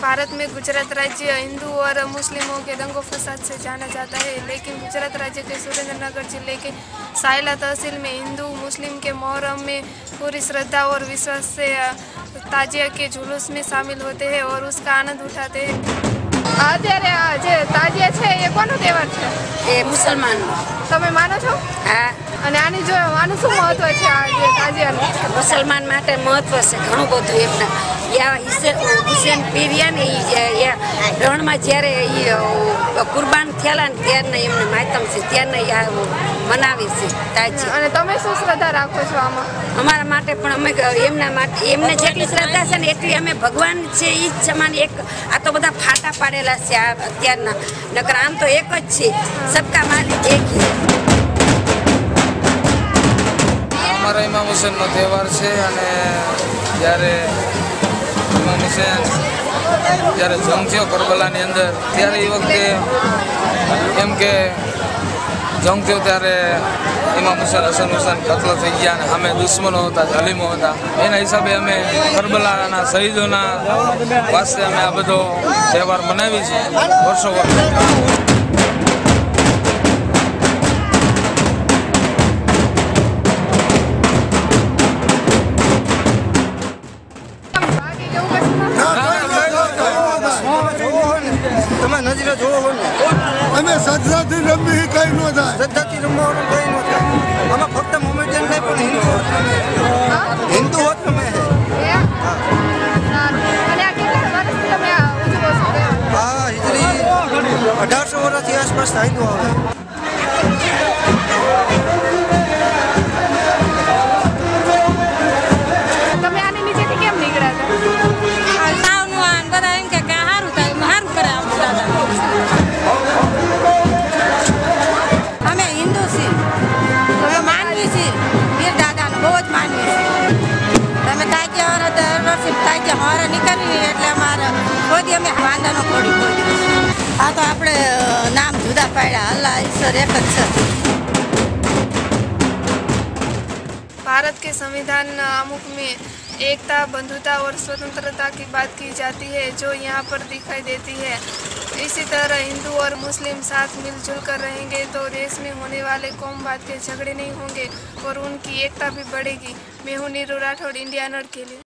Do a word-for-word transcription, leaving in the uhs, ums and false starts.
भारत में गुजरात राज्य हिंदू और मुस्लिमों के दंगों फसाद से जाना जाता है, लेकिन गुजरात राज्य के सुरेंद्रनगर जिले के सायला तहसील में हिंदू मुस्लिम के मुहर्रम में पूरी श्रद्धा और विश्वास से ताजिया के जुलूस में शामिल होते हैं और उसका आनंद उठाते हैं। અત્યારે જે તાજિયા છે એ કોનો તહેવાર છે? એ મુસલમાન. તમે માનો છો? હા. અને આની જો આનું શું મહત્વ છે આ જે તાજિયાનું? મુસલમાન માટે મહત્વ છે ઘણું બધું. એમના યા હુસેન પીરિયા ને રણમાં જ્યારે કુરબાન થયેલા ને ત્યારના એમને માતમ છે ત્યારના મનાવે છે તાજિયા. અને તમે શું શ્રદ્ધા રાખો છો આમાં? અમારા માટે પણ અમે એમના માટે એમને જેટલી શ્રદ્ધા છે ને એટલી અમે ભગવાન છે એ જ સમાન એક. આ તો બધા ફાટા પાડેલા છે આ અત્યારના, નકર આમ તો એક જ છે. સબકા માલિક એક છે. અમારા ઇમામ હુસેનનો તહેવાર છે અને જ્યારે ઇમામ હુસેન જ્યારે જંગ થયો કરબલાની અંદર ત્યારે એ વખતે એમ કે જંગ થયો ત્યારે ઇમામ હુસેન હસન હુસેન કતલ થઈ ગયા અને અમે દુશ્મનો હતા, જલીમો હતા. એના હિસાબે અમે કરબલાના શહીદોના વાસ્તે અમે આ બધો તહેવાર મનાવી છીએ વર્ષો વર્ષ. નજરે જોવો ને અમે શ્રદ્ધાથી રમવી કઈ ન થાય. શ્રદ્ધાથી રમવાનું કઈ ન થાય. આમાં ફક્ત મોમેડિયન નહીં પણ હિન્દુ હોત તમે હિન્દુ હોત તમે હા હિજરી અઢારસો વર્ષથી આસપાસ હિન્દુ આવે. તમે આની નીચેથી કેમ નીકળ્યા હતા? અમે હિન્દુ છીએ, અમે માનવી છીએ, વીર દાદાને બહુ જ માનવી છીએ. તમે તાજિયા વાળા દર વર્ષે તાજિયા વાળા નીકળવી એટલે અમારે કોઈ અમે વાંધા ન પડી કોઈ. આ તો આપણે નામ જુદા પાડ્યા, અલ્લાહ ઈશ્વર એક જ છે. भारत के संविधान आमुख में एकता, बंधुता और स्वतंत्रता की बात की जाती है जो यहाँ पर दिखाई देती है। इसी तरह हिंदू और मुस्लिम साथ मिलजुल कर रहेंगे तो देश में होने वाले कौमवाद के झगड़े नहीं होंगे और उनकी एकता भी बढ़ेगी। मैं हूँ नीरू राठौड़, इंडिया नड़ के लिए।